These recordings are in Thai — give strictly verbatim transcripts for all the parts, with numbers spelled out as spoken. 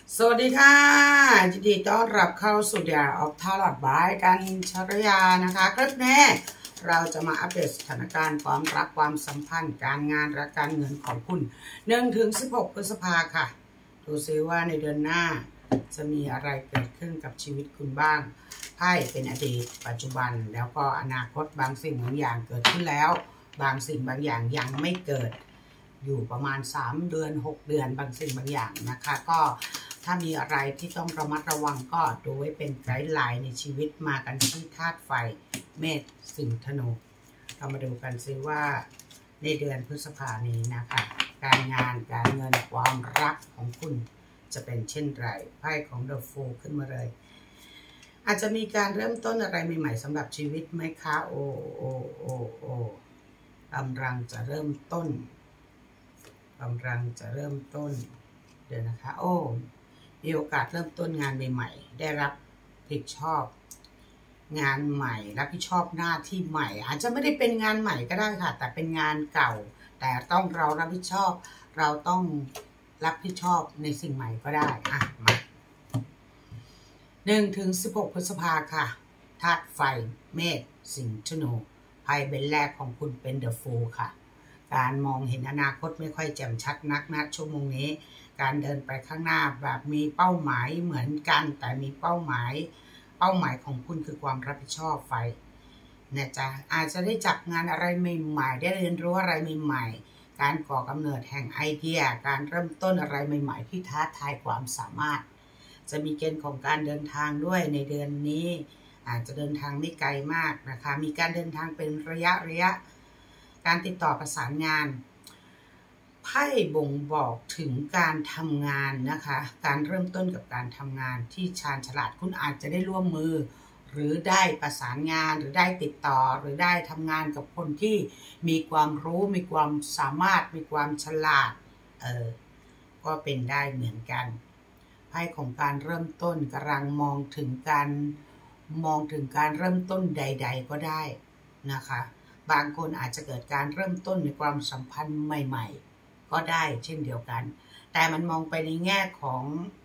สวัสดีค่ะยินดีต้อนรับเข้าสู่เดียร์ออฟทาร์ลอดบายกันชรยานะคะคลิปนี้เราจะมาอัปเดตสถานการณ์ความรักความสัมพันธ์การงานและการเงินของคุณหนึ่งถึงสิบหกพฤษภาค่ะดูซิว่าในเดือนหน้าจะมีอะไรเกิดขึ้นกับชีวิตคุณบ้างไพ่เป็นอดีตปัจจุบันแล้วก็อนาคตบางสิ่งบางอย่างเกิดขึ้นแล้วบางสิ่งบางอย่างยังไม่เกิดอยู่ประมาณสามเดือนหกเดือนบางสิ่งบางอย่างนะคะก็ถ้ามีอะไรที่ต้องระมัดระวังก็ดูไว้เป็นไกด์ไลน์ในชีวิตมากันที่ธาตุไฟเมษสิงห์ธนูเรามาดูกันซิว่าในเดือนพฤษภานี้นะคะการงานการเงินความรักของคุณจะเป็นเช่นไรไพ่ของ The Fool ขึ้นมาเลยอาจจะมีการเริ่มต้นอะไรใหม่ๆสำหรับชีวิตไหมคะโอ้โอ้โอ้โอ้กำลังจะเริ่มต้นกำลังจะเริ่มต้นเดี๋ยวนะคะโอ้มีโอกาสเริ่มต้นงานใหม่ๆได้รับผิดชอบงานใหม่รับผิดชอบหน้าที่ใหม่อาจจะไม่ได้เป็นงานใหม่ก็ได้ค่ะแต่เป็นงานเก่าแต่ต้องเรารับผิดชอบเราต้องรับผิดชอบในสิ่งใหม่ก็ได้อ่ะมาหนึ่งถึงสิบหกพฤษภาค่ะธาตุไฟเมษสิงห์ธนูไพ่ใบแรกของคุณเป็น The Fool ค่ะการมองเห็นอนาคตไม่ค่อยแจ่มชัดนักนะชั่วโมงนี้การเดินไปข้างหน้าแบบมีเป้าหมายเหมือนกันแต่มีเป้าหมายเป้าหมายของคุณคือความรับผิดชอบไฟนะจ๊ะอาจจะได้จับงานอะไรใหม่ๆได้เรียนรู้อะไรใหม่ๆการก่อกำเนิดแห่งไอเดียการเริ่มต้นอะไรใหม่ๆที่ท้าทายความสามารถจะมีเกณฑ์ของการเดินทางด้วยในเดือนนี้อาจจะเดินทางไม่ไกลมากนะคะมีการเดินทางเป็นระยะระยะการติดต่อประสานงานไพ่บ่งบอกถึงการทำงานนะคะการเริ่มต้นกับการทำงานที่ชาญฉลาดคุณอาจจะได้ร่วมมือหรือได้ประสานงานหรือได้ติดต่อหรือได้ทำงานกับคนที่มีความรู้มีความสามารถมีความฉลาดเออก็เป็นได้เหมือนกันไพ่ของการเริ่มต้นกำลังมองถึงการมองถึงการเริ่มต้นใดๆก็ได้นะคะบางคนอาจจะเกิดการเริ่มต้นในความสัมพันธ์ใหม่ๆก็ได้เช่นเดียวกันแต่มันมองไปในแง่ของ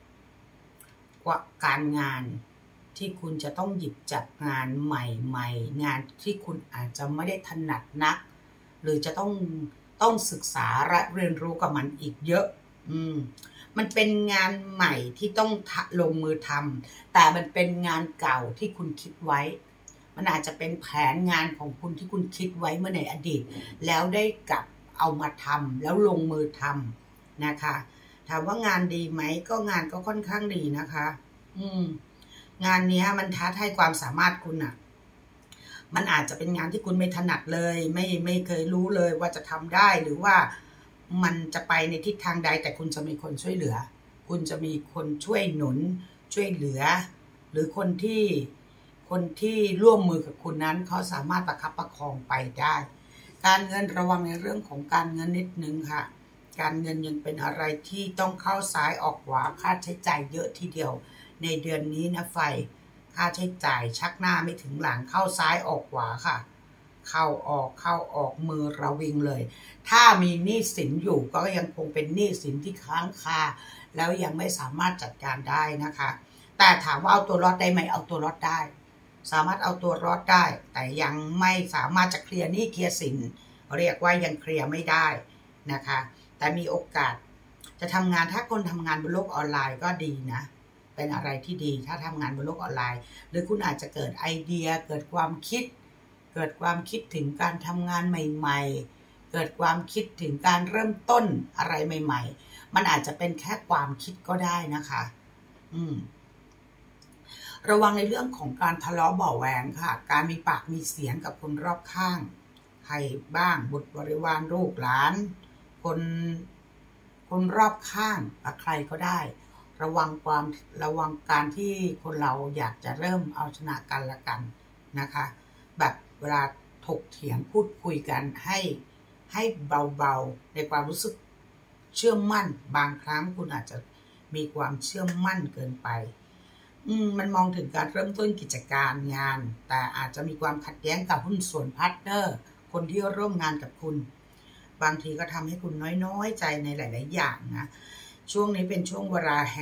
การงานที่คุณจะต้องหยิบจับงานใหม่ๆงานที่คุณอาจจะไม่ได้ถนัดนักหรือจะต้องต้องศึกษาและเรียนรู้กับมันอีกเยอะอืมมันเป็นงานใหม่ที่ต้องลงมือทำแต่มันเป็นงานเก่าที่คุณคิดไว้มันอาจจะเป็นแผนงานของคุณที่คุณคิดไว้เมื่อในอดีตแล้วได้กลับเอามาทำแล้วลงมือทำนะคะถามว่างานดีไหมก็งานก็ค่อนข้างดีนะคะอืมงานนี้มันท้าทายความสามารถคุณอะมันอาจจะเป็นงานที่คุณไม่ถนัดเลยไม่ไม่เคยรู้เลยว่าจะทำได้หรือว่ามันจะไปในทิศทางใดแต่คุณจะมีคนช่วยเหลือคุณจะมีคนช่วยหนุนช่วยเหลือหรือคนที่คนที่ร่วมมือกับคุณนั้นเขาสามารถประคับประคองไปได้การเงินระวังในเรื่องของการเงินนิดนึงค่ะการเงินยังเป็นอะไรที่ต้องเข้าซ้ายออกขวาค่าใช้จ่ายเยอะทีเดียวในเดือนนี้นะไฟค่าใช้จ่ายชักหน้าไม่ถึงหลังเข้าซ้ายออกขวาค่ะเข้าออกเข้าออกมือระวิงเลยถ้ามีหนี้สินอยู่ก็ยังคงเป็นหนี้สินที่ค้างคาแล้วยังไม่สามารถจัดการได้นะคะแต่ถามว่าเอาตัวรอดได้ไหมเอาตัวรอดได้สามารถเอาตัวรอดได้แต่ยังไม่สามารถจะเคลียร์หนี้เคลียร์สินเรียกว่ายังเคลียร์ไม่ได้นะคะแต่มีโอกาสจะทำงานถ้าคนทำงานบนโลกออนไลน์ก็ดีนะเป็นอะไรที่ดีถ้าทำงานบนโลกออนไลน์หรือคุณอาจจะเกิดไอเดียเกิดความคิดเกิดความคิดถึงการทำงานใหม่ๆเกิดความคิดถึงการเริ่มต้นอะไรใหม่ๆมันอาจจะเป็นแค่ความคิดก็ได้นะคะอืมระวังในเรื่องของการทะเลาะเบาะแวงค่ะการมีปากมีเสียงกับคนรอบข้างใครบ้างบุตรบริวารลูกหลานคนคนรอบข้างกับใครก็ได้ระวังความระวังการที่คนเราอยากจะเริ่มเอาชนะกันละกันนะคะแบบเวลาถกเถียงพูดคุยกันให้ให้เบาๆในความรู้สึกเชื่อมั่นบางครั้งคุณอาจจะมีความเชื่อมั่นเกินไปอืมมันมองถึงการเริ่มต้นกิจการงานแต่อาจจะมีความขัดแย้งกับหุ้นส่วนพาร์ทเนอร์คนที่ร่วมงานกับคุณบางทีก็ทำให้คุณน้อยๆใจในหลายๆอย่างนะช่วงนี้เป็นช่วงเวลาแห่ง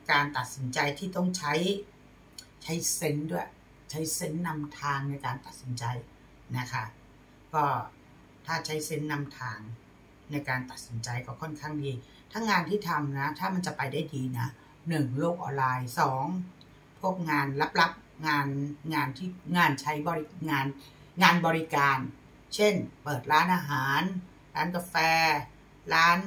การตัดสินใจที่ต้องใช้ใช้เซนส์ด้วยใช้เซนส์นำทางในการตัดสินใจนะคะก็ถ้าใช้เซนส์นำทางในการตัดสินใจก็ค่อนข้างดีถ้างานที่ทำนะถ้ามันจะไปได้ดีนะหนึ่งโลกออนไลน์สองพวกงานลับๆงานงานที่งานใช้บริงานงานบริการเช่นเปิดร้านอาหารร้านกาแฟร้าน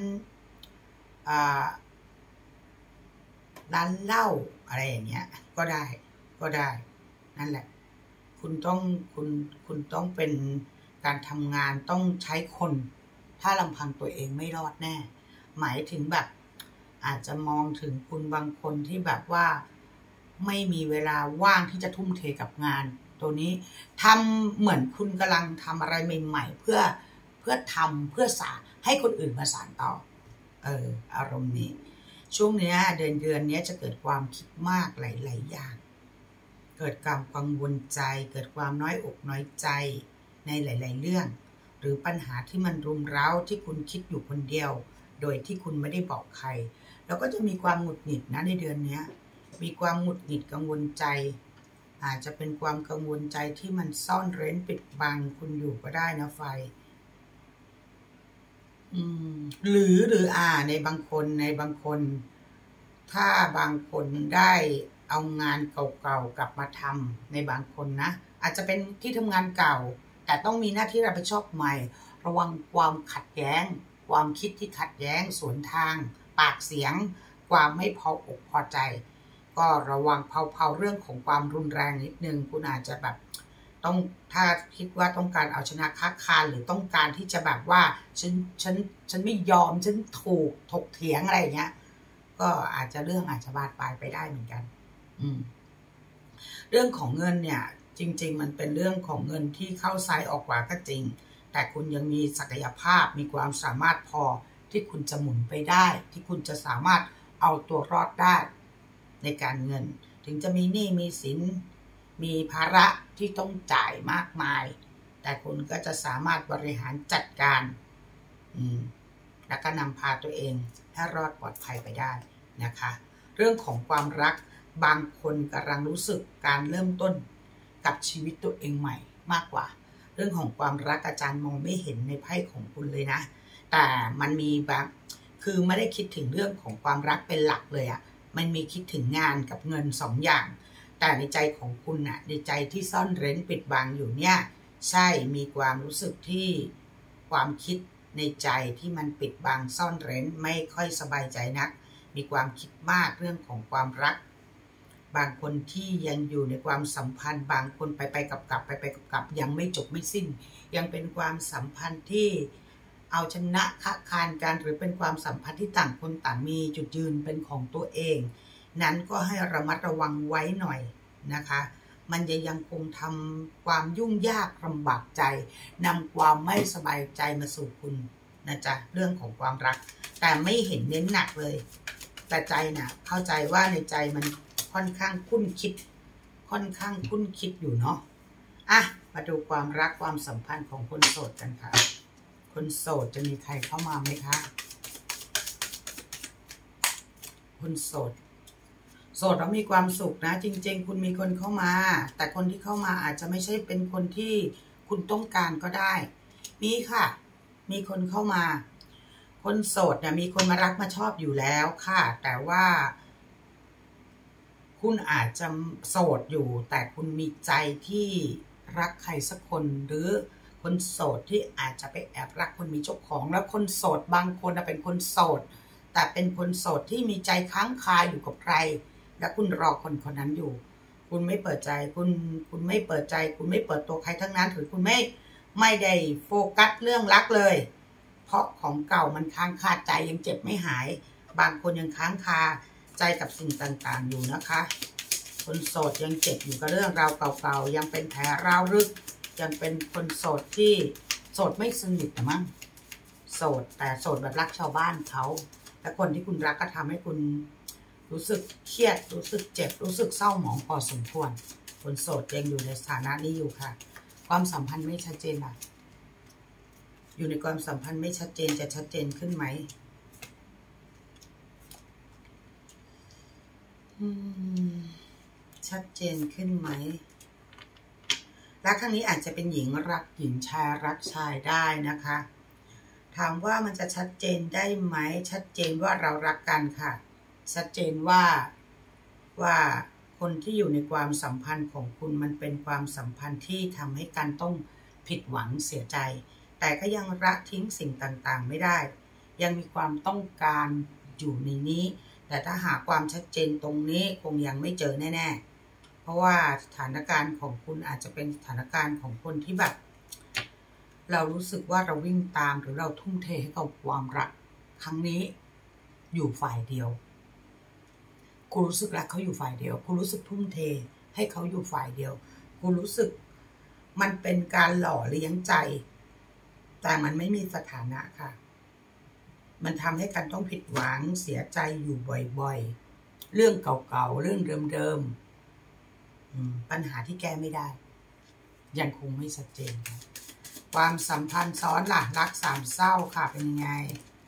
ร้านเหล้าอะไรอย่างเงี้ยก็ได้ก็ได้นั่นแหละคุณต้องคุณคุณต้องเป็นการทำงานต้องใช้คนถ้าลำพังตัวเองไม่รอดแน่หมายถึงแบบอาจจะมองถึงคุณบางคนที่แบบว่าไม่มีเวลาว่างที่จะทุ่มเทกับงานตัวนี้ทำเหมือนคุณกำลังทำอะไรใหม่ๆเพื่อเพื่อทำเพื่อสานให้คนอื่นมาสานต่อเอออารมณ์นี้ช่วงนี้เดือนเดือนนี้จะเกิดความคิดมากหลายๆอย่างเกิดความกังวลใจเกิดความน้อยอกน้อยใจในหลายๆเรื่องหรือปัญหาที่มันรุมเร้าที่คุณคิดอยู่คนเดียวโดยที่คุณไม่ได้บอกใครแล้วก็จะมีความหงุดหงิดนะในเดือนนี้มีความหงุดหงิดกังวลใจอาจจะเป็นความกังวลใจที่มันซ่อนเร้นปิดบังคุณอยู่ก็ได้นะไฟอืมหรือหรืออ่าในบางคนในบางคนถ้าบางคนได้เอางานเก่าๆกลับมาทำในบางคนนะอาจจะเป็นที่ทำงานเก่าแต่ต้องมีหน้าที่รับผิดชอบใหม่ระวังความขัดแย้งความคิดที่ขัดแย้งสวนทางปากเสียงความไม่พออกพอใจก็ระวังเผาๆเรื่องของความรุนแรงนิดนึงคุณอาจจะแบบต้องถ้าคิดว่าต้องการเอาชนะค้าคานหรือต้องการที่จะแบบว่าฉันฉันฉันไม่ยอมฉันถูกถกเถียงอะไรอย่างเงี้ยก็อาจจะเรื่องอาจจะบานปลายไปได้เหมือนกันอืมเรื่องของเงินเนี่ยจริงๆมันเป็นเรื่องของเงินที่เข้าซ้ายออกขวาก็จริงแต่คุณยังมีศักยภาพมีความสามารถพอที่คุณจะหมุนไปได้ที่คุณจะสามารถเอาตัวรอดได้ในการเงินถึงจะมีหนี้มีสินมีภาระที่ต้องจ่ายมากมายแต่คุณก็จะสามารถบริหารจัดการอืมแล้วก็นำพาตัวเองให้รอดปลอดภัยไปได้นะคะเรื่องของความรักบางคนกำลังรู้สึกการเริ่มต้นกับชีวิตตัวเองใหม่มากกว่าเรื่องของความรักอาจารย์มองไม่เห็นในไพ่ของคุณเลยนะแต่มันมีแบบคือไม่ได้คิดถึงเรื่องของความรักเป็นหลักเลยอะมันมีคิดถึงงานกับเงินสองอย่างแต่ในใจของคุณน่ะในใจที่ซ่อนเร้นปิดบังอยู่เนี่ยใช่มีความรู้สึกที่ความคิดในใจที่มันปิดบังซ่อนเร้นไม่ค่อยสบายใจนักมีความคิดมากเรื่องของความรักบางคนที่ยังอยู่ในความสัมพันธ์บางคนไปไปกับกับไปไปกับกับยังไม่จบไม่สิ้นยังเป็นความสัมพันธ์ที่เอาชนะค้าคานกันหรือเป็นความสัมพันธ์ที่ต่างคนต่างมีจุดยืนเป็นของตัวเองนั้นก็ให้ระมัดระวังไว้หน่อยนะคะมันจะยังคงทำความยุ่งยากลำบากใจนำความไม่สบายใจมาสู่คุณนะจ๊ะเรื่องของความรักแต่ไม่เห็นเน้นหนักเลยแต่ใจนะเข้าใจว่าในใจมันค่อนข้างคุ้นคิดค่อนข้างคุ้นคิดอยู่เนาะอ่ะมาดูความรักความสัมพันธ์ของคนโสดกันค่ะคนโสดจะมีใครเข้ามาไหมคะคนโสดโสดแล้วมีความสุขนะจริงๆคุณมีคนเข้ามาแต่คนที่เข้ามาอาจจะไม่ใช่เป็นคนที่คุณต้องการก็ได้มีค่ะมีคนเข้ามาคนโสดเนี่ยมีคนมารักมาชอบอยู่แล้วค่ะแต่ว่าคุณอาจจะโสดอยู่แต่คุณมีใจที่รักใครสักคนหรือคนโสดที่อาจจะไปแอบรักคนมีเจ้าของแล้วคนโสดบางคนเป็นคนโสดแต่เป็นคนโสดที่มีใจค้างคาอยู่กับใครและคุณรอคนคนนั้นอยู่คุณไม่เปิดใจคุณคุณไม่เปิดใจคุณไม่เปิดตัวใครทั้งนั้นหรือคุณไม่ไม่ได้โฟกัสเรื่องรักเลยเพราะของเก่ามันค้างคาใจยังเจ็บไม่หายบางคนยังค้างคาใจกับสิ่งต่างๆอยู่นะคะคนโสดยังเจ็บอยู่กับเรื่องราวเก่าๆยังเป็นแผลร้าวลึกยังเป็นคนโสดที่โสดไม่สนิทมั้งโสดแต่โสดแบบรักชาวบ้านเขาและคนที่คุณรักก็ทำให้คุณรู้สึกเครียดรู้สึกเจ็บรู้สึกเศร้าหมองพอสมควรคนโสดยังอยู่ในสถานะนี้อยู่ค่ะความสัมพันธ์ไม่ชัดเจนอ่ะอยู่ในความสัมพันธ์ไม่ชัดเจนจะชัดเจนขึ้นไหมชัดเจนขึ้นไหมรักครั้งนี้อาจจะเป็นหญิงรักหญิงชายรักชายได้นะคะถามว่ามันจะชัดเจนได้ไหมชัดเจนว่าเรารักกันค่ะชัดเจนว่าว่าคนที่อยู่ในความสัมพันธ์ของคุณมันเป็นความสัมพันธ์ที่ทำให้กันต้องผิดหวังเสียใจแต่ก็ยังละทิ้งสิ่งต่างๆไม่ได้ยังมีความต้องการอยู่ในนี้แต่ถ้าหาความชัดเจนตรงนี้คงยังไม่เจอแน่ๆเพราะว่าสถานการณ์ของคุณอาจจะเป็นสถานการณ์ของคนที่แบบเรารู้สึกว่าเราวิ่งตามหรือเราทุ่มเทให้กับความรักครั้งนี้อยู่ฝ่ายเดียวคุณรู้สึกรักเขาอยู่ฝ่ายเดียวคุณรู้สึกทุ่มเทให้เขาอยู่ฝ่ายเดียวคุณรู้สึกมันเป็นการหล่อเลี้ยงใจแต่มันไม่มีสถานะค่ะมันทำให้กันต้องผิดหวังเสียใจอยู่บ่อยๆเรื่องเก่าๆเรื่องเดิมๆปัญหาที่แก้ไม่ได้ยังคงไม่ชัดเจนค่ะความสัมพันธ์ซ้อนล่ะรักสามเศร้าค่ะเป็นยังไง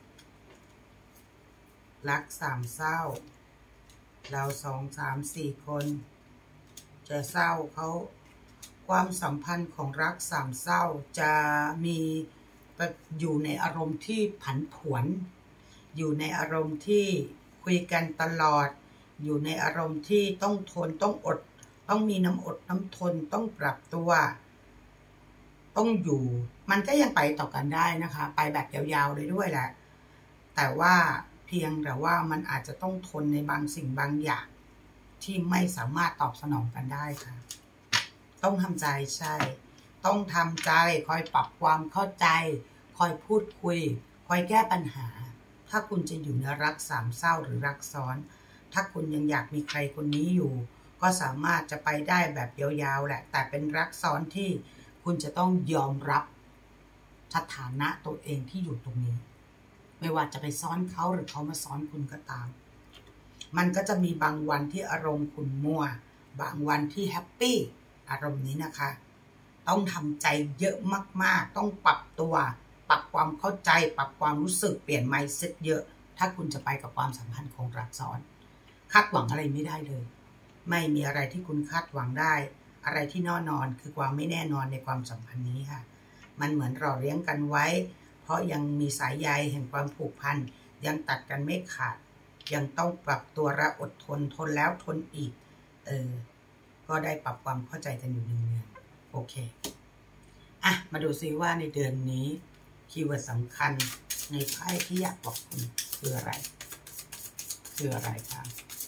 รักสามเศร้าเราสองสามสี่คนจะเศร้าเขาความสัมพันธ์ของรักสามเศร้าจะมีอยู่ในอารมณ์ที่ผันผวนอยู่ในอารมณ์ที่คุยกันตลอดอยู่ในอารมณ์ที่ต้องทนต้องอดต้องมีน้ำอดน้ำทนต้องปรับตัวต้องอยู่มันก็ยังไปต่อกันได้นะคะไปแบบยาวๆเลยด้วยแหละแต่ว่าเพียงแต่ว่ามันอาจจะต้องทนในบางสิ่งบางอย่างที่ไม่สามารถตอบสนองกันได้ค่ะต้องทำใจใช่ต้องทำใจคอยปรับความเข้าใจคอยพูดคุยคอยแก้ปัญหาถ้าคุณจะอยู่ในรักสามเศร้าหรือรักซ้อนถ้าคุณยังอยากมีใครคนนี้อยู่ก็สามารถจะไปได้แบบยาวๆแหละแต่เป็นรักซ้อนที่คุณจะต้องยอมรับสถานะตัวเองที่อยู่ตรงนี้ไม่ว่าจะไปซ้อนเขาหรือเขามาซ้อนคุณก็ตามมันก็จะมีบางวันที่อารมณ์คุณมั่วบางวันที่แฮปปี้อารมณ์นี้นะคะต้องทำใจเยอะมากๆต้องปรับตัวปรับความเข้าใจปรับความรู้สึกเปลี่ยน mindset เยอะถ้าคุณจะไปกับความสัมพันธ์ของรักซ้อนคาดหวังอะไรไม่ได้เลยไม่มีอะไรที่คุณคาดหวังได้อะไรที่แน่นอนคือความไม่แน่นอนในความสัมพันธ์นี้ค่ะมันเหมือนรอเลี้ยงกันไว้เพราะยังมีสายใยแห่งความผูกพันยังตัดกันไม่ขาดยังต้องปรับตัวและอดทนทนแล้วทนอีกเออก็ได้ปรับความเข้าใจกันอยู่เนืองๆโอเคอ่ะมาดูซิว่าในเดือนนี้คีย์เวิร์ดสำคัญในไพ่ที่อยากบอกคุณคืออะไรคืออะไรครับ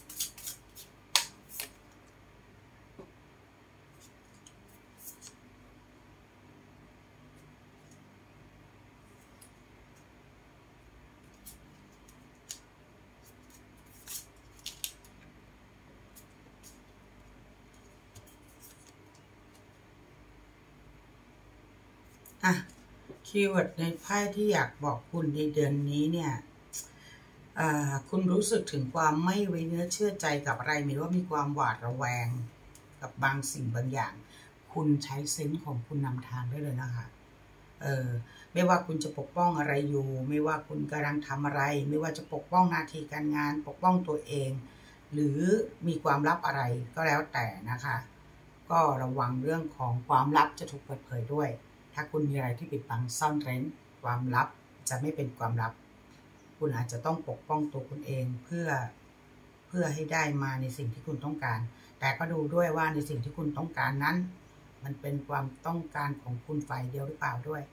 อ่ะคีย์เวิร์ดในไพ่ที่อยากบอกคุณในเดือนนี้เนี่ยคุณรู้สึกถึงความไม่ไว้เนื้อเชื่อใจกับอะไรหรือว่ามีความหวาดระแวงกับบางสิ่งบางอย่างคุณใช้เซนส์ของคุณนำทางได้เลยนะคะเออไม่ว่าคุณจะปกป้องอะไรอยู่ไม่ว่าคุณกำลังทำอะไรไม่ว่าจะปกป้องหน้าที่การงานปกป้องตัวเองหรือมีความลับอะไรก็แล้วแต่นะคะก็ระวังเรื่องของความลับจะถูกเปิดเผยด้วยถ้าคุณมีอะไรที่ปิดบังซ่อนเร้นความลับจะไม่เป็นความลับคุณอาจจะต้องปกป้องตัวคุณเองเพื่อเพื่อให้ได้มาในสิ่งที่คุณต้องการแต่ก็ดูด้วยว่าในสิ่งที่คุณต้องการนั้นมันเป็นความต้องการของคุณฝ่ายเดียวหรือเปล่าด้วย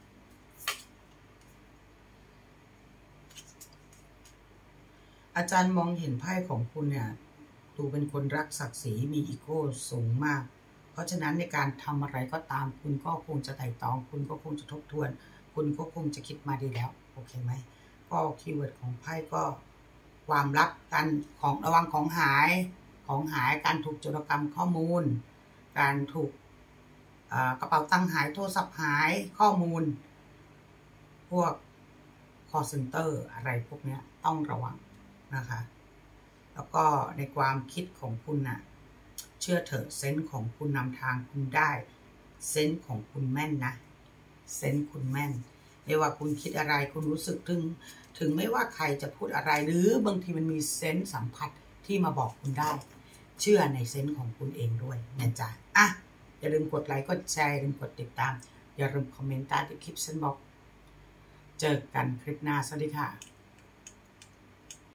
อาจารย์มองเห็นไพ่ของคุณเนี่ยดูเป็นคนรักศักดิ์ศรีมีอีโก้สูงมากเพราะฉะนั้นในการทำอะไรก็ตามคุณก็คงจะไต่ตองคุณก็คงจะทบทวนคุณก็คงจะคิดมาดีแล้วโอเคไหมก็คีย์เวิร์ดของไพ่ก็ความลับการของระวังของหายของหายการถูกโจรกรรมข้อมูลการถูกกระเป๋าตังค์หายโทรศัพท์หายข้อมูลพวก call center อะไรพวกนี้ต้องระวังนะคะแล้วก็ในความคิดของคุณน่ะเชื่อเถอะเซนส์ของคุณนำทางคุณได้เซนส์ของคุณแม่นนะเซนส์คุณแม่นไม่ว่าคุณคิดอะไรคุณรู้สึกถึงถึงไม่ว่าใครจะพูดอะไรหรือบางทีมันมีเซนส์สัมผัสที่มาบอกคุณได้เชื่อในเซนส์ของคุณเองด้วยนะจ๊ะอ่ะอย่าลืมกดไลค์กดแชร์อย่าลืมกดติดตามอย่าลืมคอมเมนต์ใต้คลิปฉันบอกเจอกันคลิปหน้าสวัสดีค่ะ